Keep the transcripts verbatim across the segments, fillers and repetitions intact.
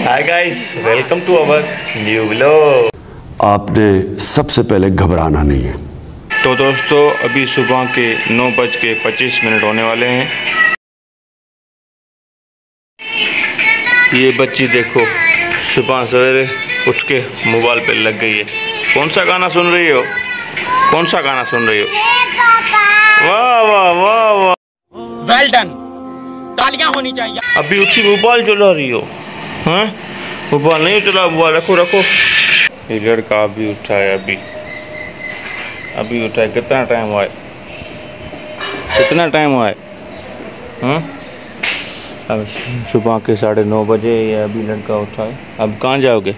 Hi guys, welcome to our new vlog. आपने सबसे पहले घबराना नहीं है। तो दोस्तों अभी सुबह के नौ बज के पच्चीस मिनट होने वाले हैं। ये बच्ची देखो सुबह सवेरे उठ के मोबाइल पे लग गई है। कौन सा गाना सुन रही हो? कौन सा गाना सुन रही हो? वाह वाह वाह वाह, वेल डन, तालियां होनी चाहिए। अभी उठी मोबाइल चला रही हो? हाँ, मोबाइल नहीं चला, मोबाइल रखो रखो। ये लड़का अभी उठा है, अभी अभी उठा है। कितना टाइम हुआ है? कितना टाइम हुआ है? हाँ, अब सुबह के साढ़े नौ बजे ये अभी लड़का उठा है। अब कहाँ जाओगे?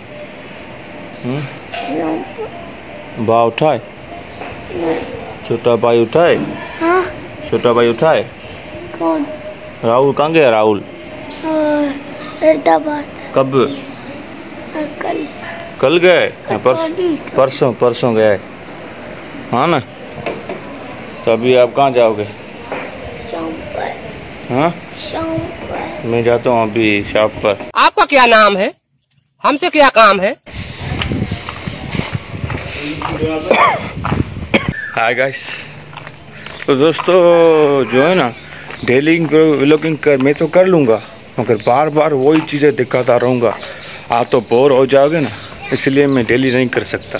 बा उठा है? छोटा भाई उठा है? हाँ? छोटा भाई उठा है? कौन? राहुल कहाँ गया? राहुल फरीदाबाद। कब? कल। कल गए? परसों परसों परसों गए, हाँ ना। तो अभी आप कहाँ जाओगे? शाम पर। हाँ, शाम पर मैं जाता हूँ अभी शॉप पर। आपका क्या नाम है? हमसे क्या काम है? हाय गाइस, तो दोस्तों जो है ना, डेली व्लॉगिंग कर मैं तो कर लूँगा, मगर बार बार वही चीज़ें दिखाता रहूँगा, आप तो बोर हो जाओगे ना, इसलिए मैं डेली नहीं कर सकता।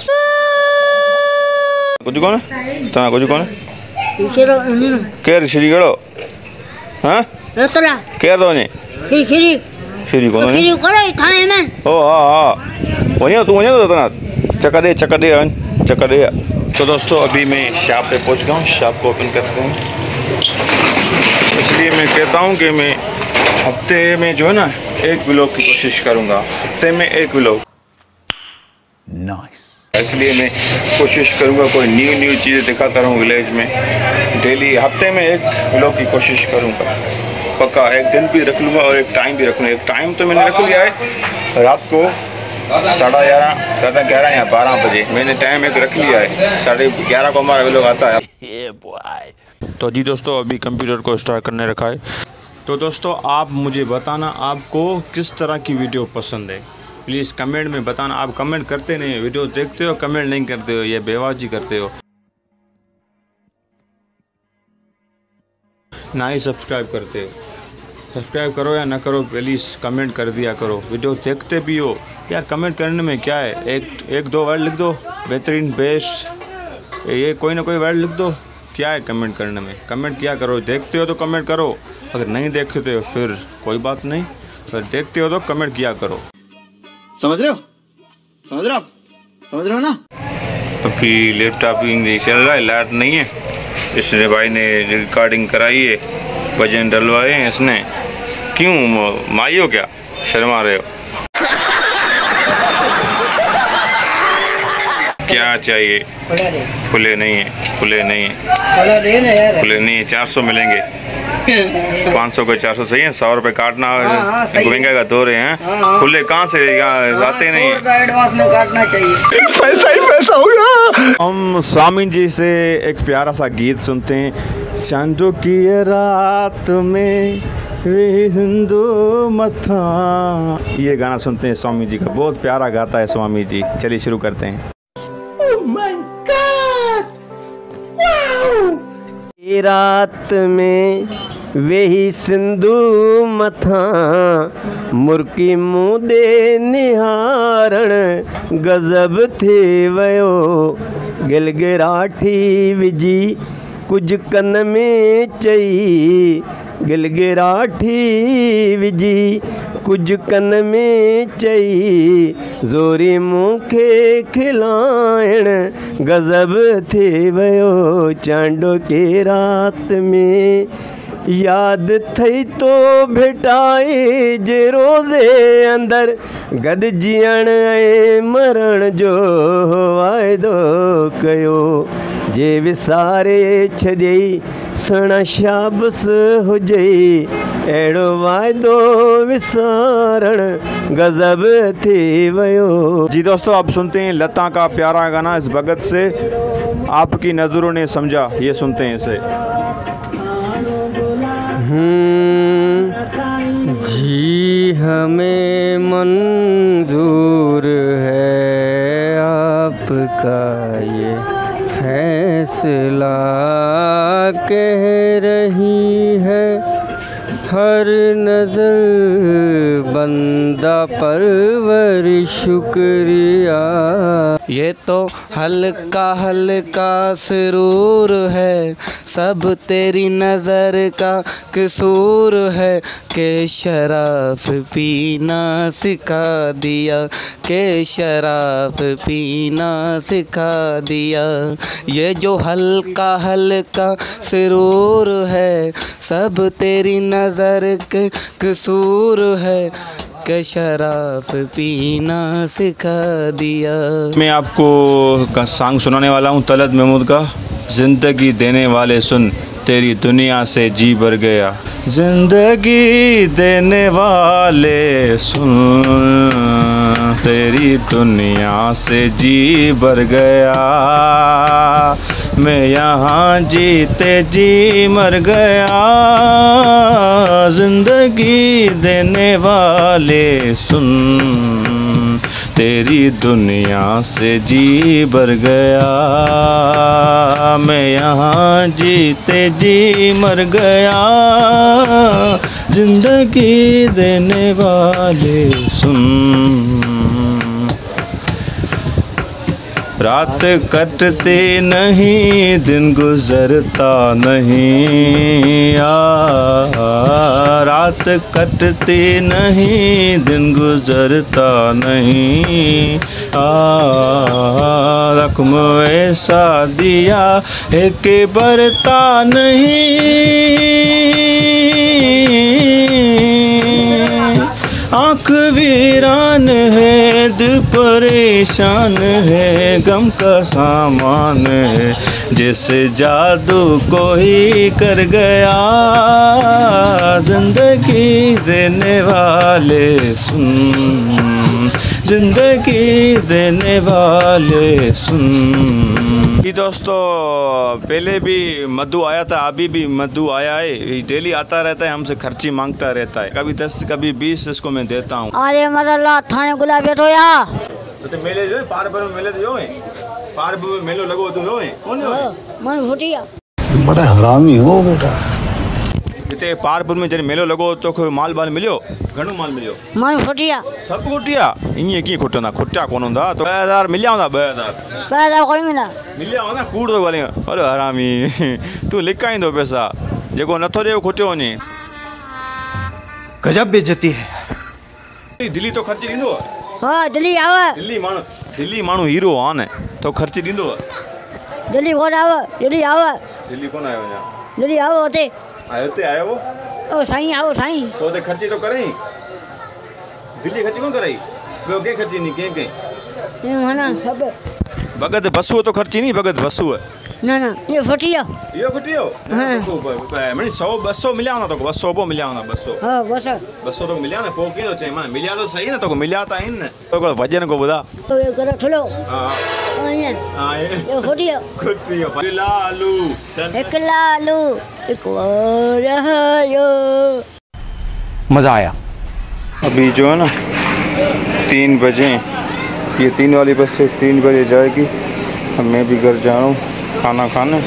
कुछ कौन है? ता कुछ कौन है? केर श्री गड़ो? हाँ, केर दो ने श्री श्री श्री कौन है? श्री करो थाने में। ओ हाँ हाँ, वहीं तू वहीं तो तना चक्का दे चक्का दे चक्का दे। तो दोस्तों अभी मैं शॉप पे पहुंच गया हूँ, शॉप को ओपन करते हैं। इसलिए मैं कहता हूँ कि मैं हफ्ते में जो है ना एक व्लॉग की कोशिश करूँगा, हफ्ते में एक व्लॉग। नाइस। इसलिए मैं कोशिश करूँगा कोई न्यू न्यू चीज़ें दिखाता रहूँ विलेज में। डेली हफ्ते में एक व्लॉग की कोशिश करूँगा, पक्का। एक दिन भी रख लूँगा और एक टाइम भी रख लूँगा। एक टाइम तो मैंने रख लिया है, रात को साढ़े ग्यारह साढ़े ग्यारह या बारह बजे मैंने टाइम एक रख लिया है। साढ़े ग्यारह को हमारा व्लॉग आता है। तो जी दोस्तों अभी कंप्यूटर को स्टार्ट करने रखा है। तो दोस्तों आप मुझे बताना आपको किस तरह की वीडियो पसंद है, प्लीज़ कमेंट में बताना। आप कमेंट करते नहीं, वीडियो देखते हो कमेंट नहीं करते हो, ये बेवाजी करते हो, ना ही सब्सक्राइब करते हो। सब्सक्राइब करो या ना करो, प्लीज़ कमेंट कर दिया करो। वीडियो देखते भी हो यार, कमेंट करने में क्या है, एक एक दो वर्ड लिख दो, बेहतरीन बेस्ट, ये कोई ना कोई वर्ड लिख दो, क्या है कमेंट करने में। कमेंट क्या करो, देखते हो तो कमेंट करो, अगर नहीं देखते हो फिर कोई बात नहीं, अगर देखते हो तो कमेंट किया करो। समझ रहे हो? समझ रहे हो आप? समझ रहे हो ना? अभी लैपटॉप नहीं चल रहा है, लाइट नहीं है, इसने भाई ने रिकॉर्डिंग कराई है, वजन डलवाए हैं इसने। क्यों माई हो क्या, शर्मा रहे हो? क्या चाहिए? खुले नहीं है, खुले नहीं है, खुले नहीं है। चार सौ मिलेंगे, पाँच सौ के चार सौ सही है। सौ रुपये काटना महंगा का दो रहे हैं, खुले कहाँ से यहाँ आते नहीं है। एडवांस में काटना चाहिए, पैसा ही पैसा होगा। हम स्वामी जी से एक प्यारा सा गीत सुनते हैं। चांदो की रात में वे हिंदू मथा, ये गाना सुनते हैं स्वामी जी का, बहुत प्यारा गाता है स्वामी जी। चलिए शुरू करते हैं। रात में वेही सिंधु मथा, मुर्की मुँह दे निहारण गजब थी वयो, गिलगिराठी विजी कुछ कन में चई, गिलगिराठी विजी कुछ कन में चई, ज़ोरी मूंखे खिलाइण गज़ब थी वयो, चांडो के रात में याद थई तो भेटाए जे रोज़े अंदर गद जीअण ऐं मरण जो वाइदो कयो, जे विसारे छॾई सुहिणा शाबस हुजई, अहिड़ो वाइदो विसारण गज़ब थी वयो। जी दोस्तों आप सुनते हैं लता का प्यारा गाना इस भगत से, आपकी नज़रों ने समझा, ये सुनते हैं इसे। जी हमें मन फैसला कह रही है हर नज़र बंदा परवर शुक्रिया। ये तो हल्का हल्का सुरूर है, सब तेरी नज़र का कसूर है, के शराब पीना सिखा दिया, के शराब पीना सिखा दिया। ये जो हल्का हल्का सुरूर है, सब तेरी नज़र के कसूर है, के शराब पीना सिखा दिया। मैं आपको का सॉन्ग सुनाने वाला हूँ तलत महमूद का, ज़िंदगी देने वाले सुन तेरी दुनिया से जी भर गया। ज़िंदगी देने वाले सुन तेरी दुनिया से जी भर गया, मैं यहाँ जीते जी मर गया। ज़िंदगी देने वाले सुन तेरी दुनिया से जी भर गया, मैं यहाँ जीते जी मर गया। ज़िंदगी देने वाले सुन, रात कटते नहीं दिन गुज़रता नहीं, आ रात कटते नहीं दिन गुज़रता नहीं, आ रकम ऐसा दिया है कि बरता नहीं। आँख वीरान है दिल परेशान है, गम का सामान है जैसे जादू कोई कर गया। ज़िंदगी देने वाले सुन, ज़िंदगी देने वाले सुन। जी दोस्तों, पहले भी मधु आया था, अभी भी मधु आया है, डेली आता रहता है, हमसे खर्ची मांगता रहता है, कभी दस कभी बीस इसको मैं देता हूँ। अरे मदल्ला थाने गुलाब बैठो या तो मेले जो पार पर मेले तो यो है, पार पर मेलो लगो तो यो है, कौन है मन फुटिया। बड़ा हरामी हो बेटा। इतने पारपुर में जब मेलो लगो तो कोई माल बाल मिलियो, घणो माल मिलियो, मन फुटिया सब खुटिया इं की खुटना खुटिया कौन होंदा तो ॿ हज़ार मिलिया होंदा, ॿ हज़ार ॿ हज़ार कोई मिला मिलिया होंदा कूड़ तो वाले। अरे हरामी तू लिकाईंदो पैसा जेको नथो ॾे खुटियो वञे। गजब बेइज्जती है। दिल्ली तो ख़र्च ॾींदो, हां दिल्ली आवे, दिल्ली माण्हू दिल्ली माण्हू हीरो आने तो ख़र्च ॾींदो, दिल्ली कोन आवे, दिल्ली आवे, दिल्ली कोन आयो अञा, दिल्ली आवे होते आयो ते आयो वो ओ साईं आओ साईं तो ते ख़र्ची तो करे, दिल्ली ख़र्ची कोन करे, ॿियो कंहिं ख़र्ची नहीं कंहिं कंहिं ये माना सब भगत बसुओ तो ख़र्ची नहीं, भगत बसुओ ना ना ये फुटिया इहो खुटियो मनी सौ ॿ सौ मिलिया होंदा तोखे, ॿ सौ पोइ मिलिया होंदा, ॿ सौ हां बस ॿ सौ तो मिलिया न, पोइ कीअं थो चए मां मिलिया त सही न, तोखे मिलिया त आहिनि न, तोखे वजन को ॿुधा। तो ये करो ठुलो हा ओ ये हा ये फुटिया खुटियो लालू एक लालू एक और आयो। मज़ा आया। अभी जो है ना तीन बजे ये तीन वाली बस से तीन बजे जाएगी, अब मैं भी घर जा रहा हूँ खाना खाने।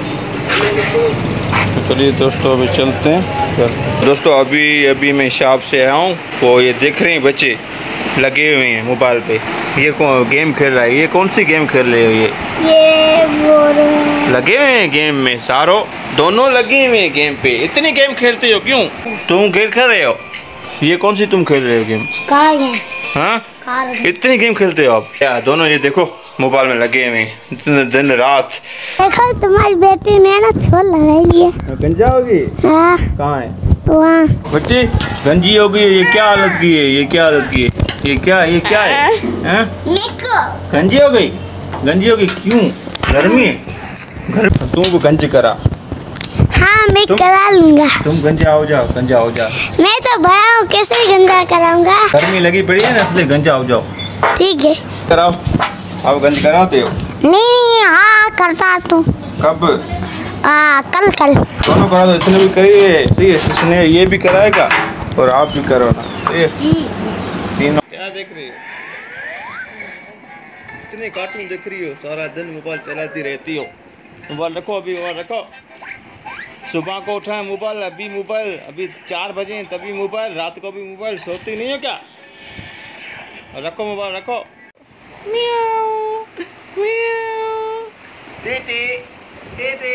तो चलिए दोस्तों अभी चलते हैं। दोस्तों अभी अभी मैं शॉप से आया हूँ, वो ये देख रहे हैं बच्चे लगे हुए हैं मोबाइल पे, ये कौन गेम खेल रहा है, ये कौन सी गेम खेल रहे हो? ये ये वो लगे हुए हैं गेम में, सारों दोनों लगे हुए हैं गेम पे। इतनी गेम खेलते हो क्यों? तुम गेम खेल रहे हो, ये कौन सी तुम खेल रहे हो गेम? कार है हाँ कार है। इतनी गेम खेलते हो आप क्या? दोनों ये देखो मोबाइल में लगे हुए हैं दिन रात। देखो तुम्हारी बेटी ने ना छोड़ लगाई है। गंजा होगी? हाँ कहाँ है वहाँ बच्ची? गंजी होगी? ये क्या हालत की है, ये क्या हालत की है, ये क्या ये क्या है, हैं? गंजी हो गई? गंजी होगी क्यों? गर्मी है घर, तुम गंज करा। हाँ मैं करा लूँगा। तुम गंजा हो जाओ, गंजा हो जाओ। मैं तो भया हूँ, कैसे गंजा कराऊंगा? गर्मी लगी पड़ी है ना इसलिए गंजा हो जाओ। ठीक है कराओ, आप गंज कराते हो? नहीं नहीं हाँ करता तू। कब? आ, कल कल दोनों करा दो, इसने भी करी है, ठीक है, इसने ये भी कराएगा और आप भी करो ना, ये तीनों। क्या देख रही हो? इतने कार्टून देख रही हो, सारा दिन मोबाइल चलाती रहती हो, मोबाइल रखो, अभी मोबाइल रखो। सुबह को उठा है मोबाइल, अभी मोबाइल, अभी चार बजे तभी मोबाइल, रात को भी मोबाइल, सोती नहीं हो क्या? रखो मोबाइल रखो। म्याऊ म्याऊ तेते तेते।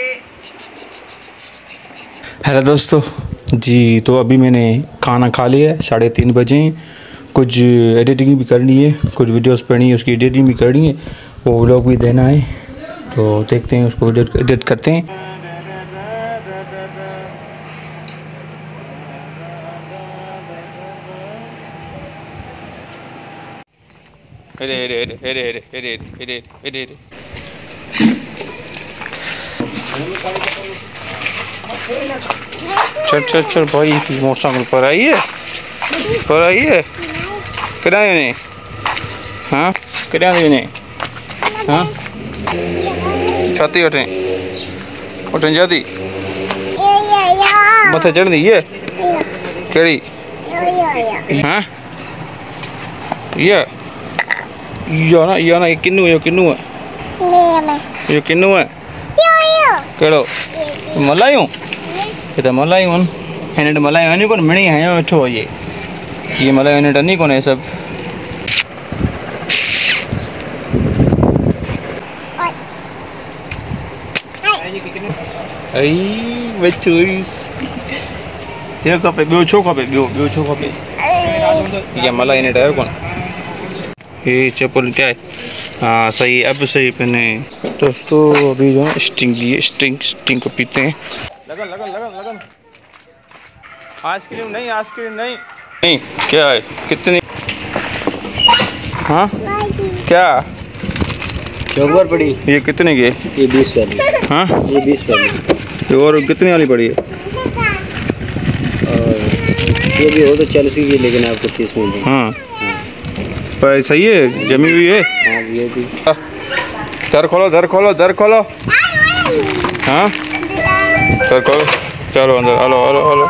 हेलो दोस्तों जी, तो अभी मैंने खाना खा लिया है, साढ़े तीन बजे। कुछ एडिटिंग भी करनी है, कुछ वीडियोस पढ़नी है, उसकी एडिटिंग भी करनी है, वो व्लॉग भी देना है। तो देखते हैं, उसको एडिट करते हैं। अरे अरे अरे अरे अरे अरे अरे अरे अरे चल चल चल भाई, मोटरसाइकिल पर आई है, पर आई है। किराए ने हाँ किराए ने हाँ छाती उठे उठन जाती मथे चढ़ दी है केड़ी हाँ ये यो ना यो ना ये किन्नू है, किन्नू है, ये किन्नू है केड़ो मलायूं ये तो मलायूं हिन मलायूं नहीं कोन मिणी है वेठो ये ये मलायूं हिन नहीं कोन है सब। आई बच्चो छो खपे ॿियो छो खपे ॿियो ॿियो छो खपे ये मलाई हिन आयो कोन। ये चप्पल क्या है? हाँ सही, अब सही पहने। दोस्तों अभी जो है स्टिंग लिए, स्टिंग स्टिंग को पीते हैं। लगन लगन लगन लगन आइसक्रीम नहीं, आइसक्रीम नहीं नहीं क्या है कितनी? हाँ क्या चौक पड़ी? ये कितने की? ये बीस वाली। हाँ ये बीस वाली। और कितने वाली पड़ी है? और ये भी हो तो चालीस की, लेकिन आपको तीस मिल जाएगी। हाँ पर सही है, जमी हुई है। हाँ ये भी। दर खोलो दर खोलो दर खोलो। हाँ दर खोलो, चलो अंदर, हलो हलो हलो।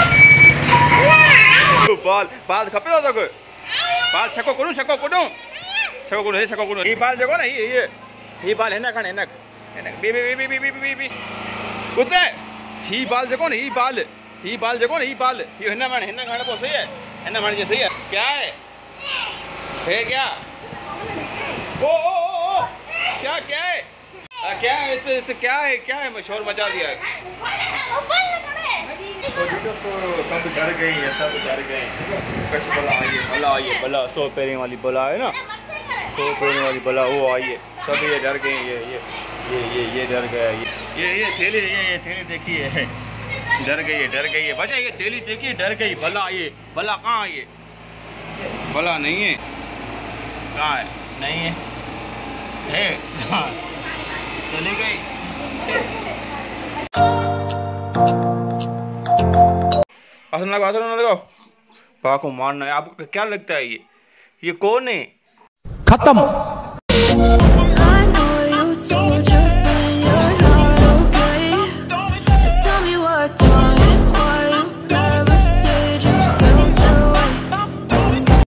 बाल बाल खपे तो कोई बाल छको कोनु छको कोनु छको कोनु हे छको कोनु ये बाल जगो ना ये ये ये बाल है ना खणे ना बी बी बी बी बी बी बी कुत्ते ही बाल जगो ना ही बाल ही बाल जगो ना ही बाल ये है ना मन है ना खणे को सही है है ना मन जे सही है क्या है है क्या? ओ ओ ओ क्या क्या है? आ, क्या है इस, इस, क्या है क्या है? शोर मचा दिया है। सब डर गए हैं, सब डर गए हैं। कश बला आइए, बला आइए, बला सौ पैरों वाली बला है ना, सौ पैरों वाली बला वो आइए। सब ये डर गए, ये ये ये ये ये डर गया, ये ये ये थैली ये ये थैली देखिए, डर गई है, डर गई है बच्चा। ये थैली देखिए, डर गई। बला आइए, बला कहाँ है? ये बला नहीं है, कहाँ है? नहीं है, है हाँ चली गई। आसन लगाओ, आसन लगाओ। पा को मारना है। आपको क्या लगता है ये ये कौन है? खत्म।